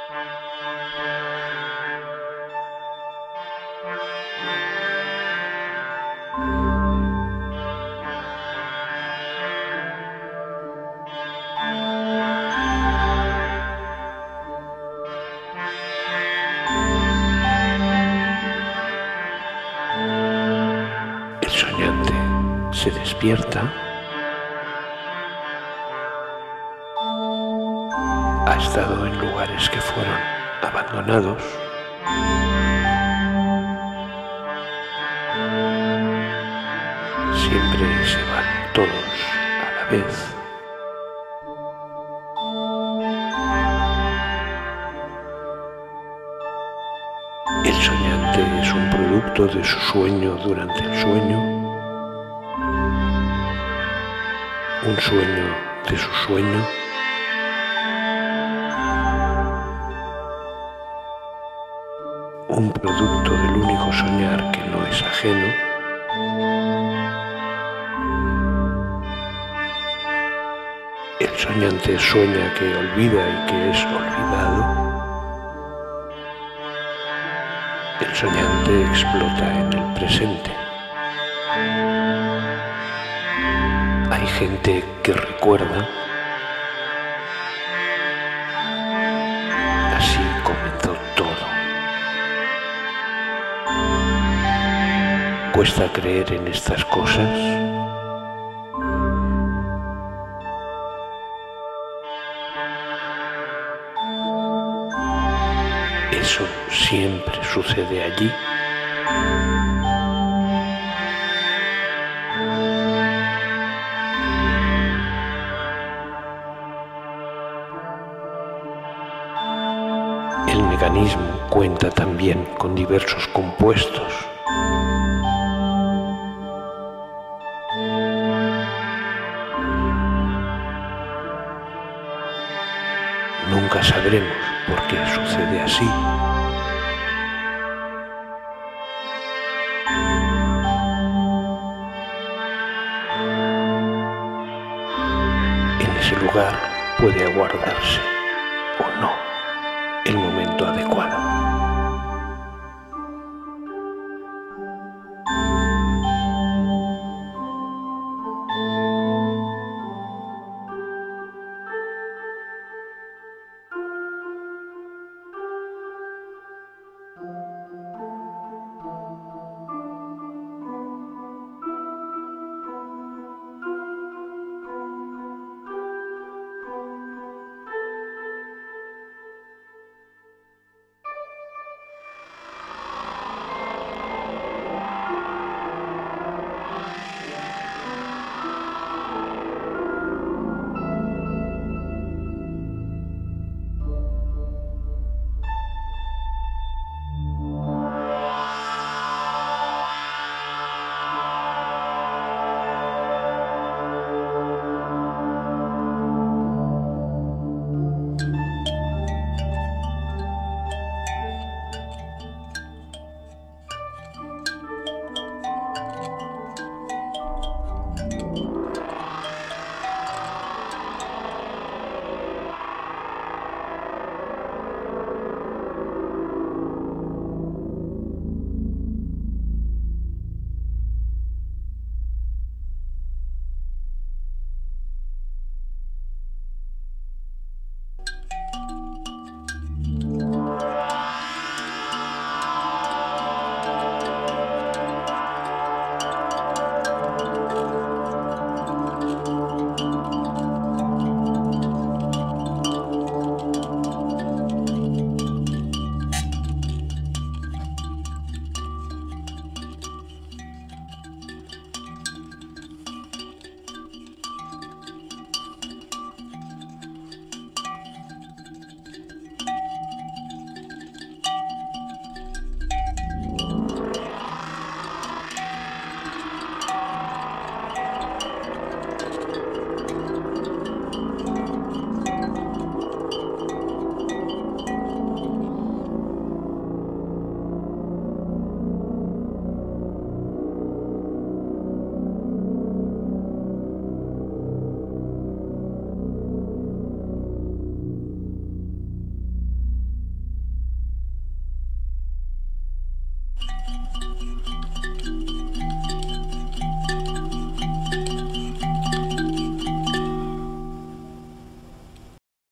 El soñante se despierta, ha estado en lugares que fueron abandonados, siempre se van todos a la vez. El soñante es un producto de su sueño durante el sueño, un sueño de su sueño, un producto del único soñar que no es ajeno, el soñante sueña que olvida y que es olvidado. El soñante explota en el presente. Hay gente que recuerda. Así comenzó todo. ¿Cuesta creer en estas cosas? Eso siempre sucede allí. El mecanismo cuenta también con diversos compuestos. Nunca sabremos por qué sucede así. En ese lugar puede aguardarse